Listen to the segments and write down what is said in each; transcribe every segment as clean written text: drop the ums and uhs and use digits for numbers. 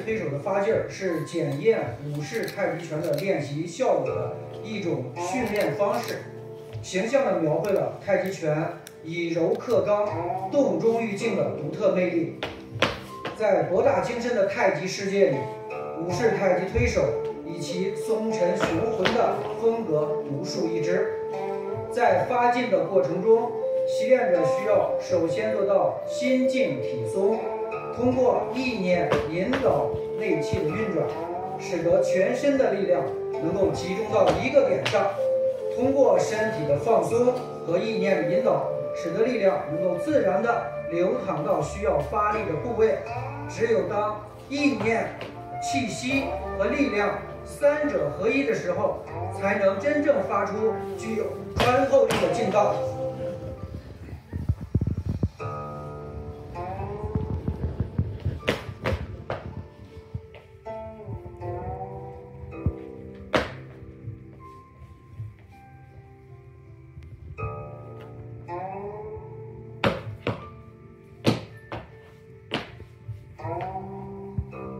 推手的发劲儿是检验武士太极拳的练习效果的一种训练方式，形象地描绘了太极拳以柔克刚、动中寓静的独特魅力。在博大精深的太极世界里，武士太极推手以其松沉雄浑的风格独树一帜。在发劲的过程中，习练者需要首先做到心静体松，通过意念引导内气的运转，使得全身的力量能够集中到一个点上。通过身体的放松和意念的引导，使得力量能够自然地流淌到需要发力的部位。只有当意念、气息和力量三者合一的时候，才能真正发出具有穿透力的劲道。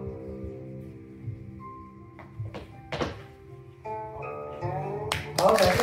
好，感谢。